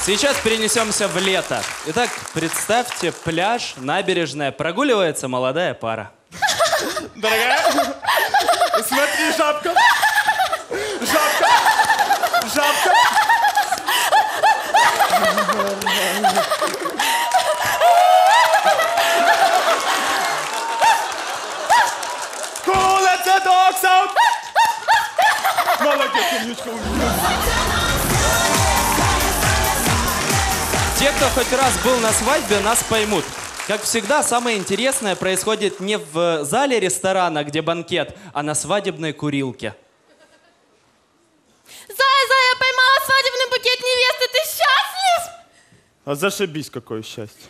Сейчас перенесемся в лето. Итак, представьте, пляж, набережная, прогуливается молодая пара. Дорогая, смотри, жабка. Жабка. Жабка. Cool, let the dogs out. Молодец, умничка, умничка. Те, кто хоть раз был на свадьбе, нас поймут. Как всегда, самое интересное происходит не в зале ресторана, где банкет, а на свадебной курилке. Зая, поймала свадебный букет невесты, ты счастлив? А зашибись, какое счастье.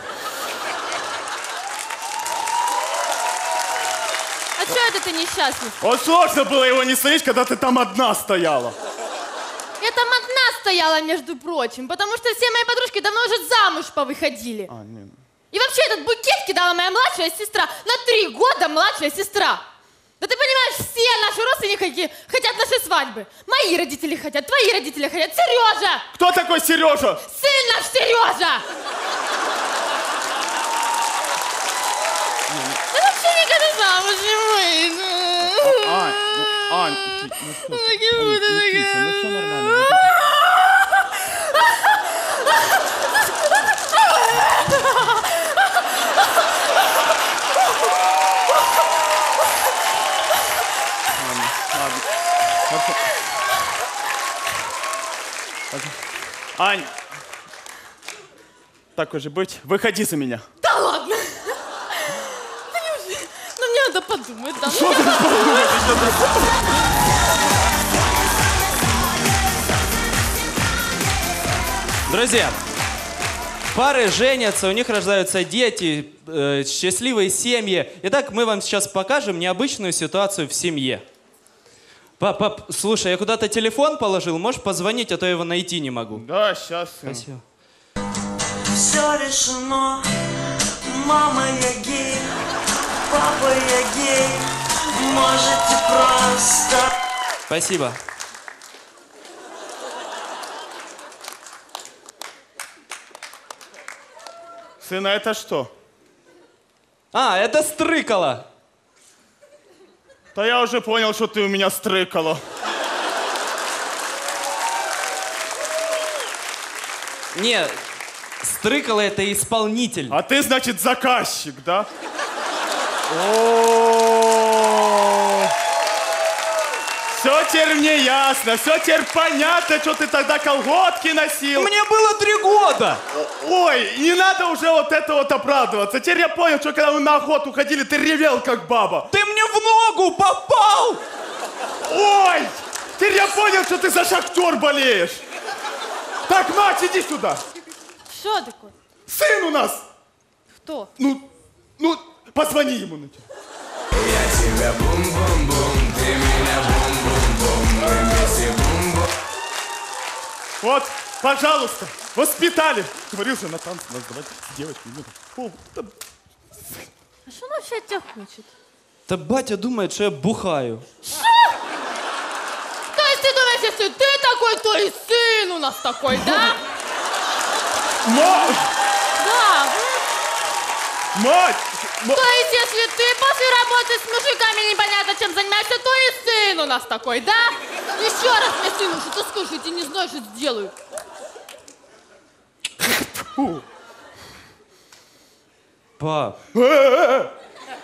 А что это ты несчастлив? Вот сложно было его не словить, когда ты там одна стояла. Я там одна стояла, между прочим, потому что все мои подружки давно уже замуж повыходили. А, нет. И вообще этот букет кидала моя младшая сестра. На 3 года младшая сестра. Да ты понимаешь, все наши родственники хотят нашей свадьбы. Мои родители хотят, твои родители хотят. Сережа! Кто такой Сережа? Сын наш Сережа! Да вообще никогда замуж не выйду. Ань, ну все нормально. Ань, так уже быть, выходи за меня. Да ладно. Да неужели? Ну мне надо подумать, да. Что ты подумаешь? Друзья, пары женятся, у них рождаются дети, счастливые семьи. Итак, мы вам сейчас покажем необычную ситуацию в семье. Пап, слушай, я куда-то телефон положил, можешь позвонить, а то я его найти не могу. Да, сейчас. Спасибо. Все решено, мама я гей, папа я гей, можете просто... Спасибо. Сына, это что? А, это стрыкало. Да я уже понял, что ты у меня стрыкала. Не, стрыкало это исполнитель. А ты, значит, заказчик, да? Все теперь мне ясно, все теперь понятно, что ты тогда колготки носил. Мне было 3 года. Ой, не надо уже вот это вот оправдываться. Теперь я понял, что когда мы на охоту ходили, ты ревел как баба. Ты мне в ногу попал. Ой, теперь я понял, что ты за Шахтер болеешь. Так, мать, иди сюда. Что такое? Сын у нас. Кто? Ну, позвони ему на тебя. Я тебя бум-бум-бум, ты меня бум-бум-бум, мы вместе бум-бум. Вот, пожалуйста, воспитали. Говорил же, на танцы нас давать с девочкой. А что он вообще от тебя хочет? Да батя думает, что я бухаю. Что? То есть ты думаешь, если ты такой, то и сын у нас такой, да? Да. Мать! То есть, если ты после работы с мужиками непонятно чем занимаешься, то и сын у нас такой, да? Еще раз мне сын, что-то скажите, не знаю, что сделаю. Пап. Да,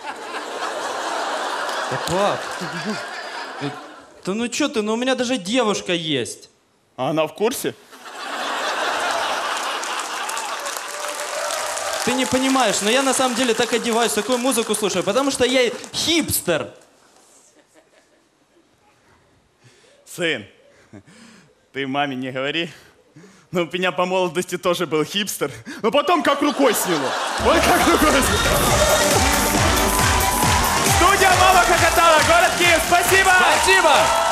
пап. Да ну что ты, ну у меня даже девушка есть. А она в курсе? Ты не понимаешь, но я на самом деле так одеваюсь, такую музыку слушаю, потому что я хипстер. Сын, ты маме не говори. Ну, у меня по молодости тоже был хипстер. Но потом как рукой сняло. Вот как рукой сняло. Студия «Мама хохотала», город Киев. Спасибо! Спасибо!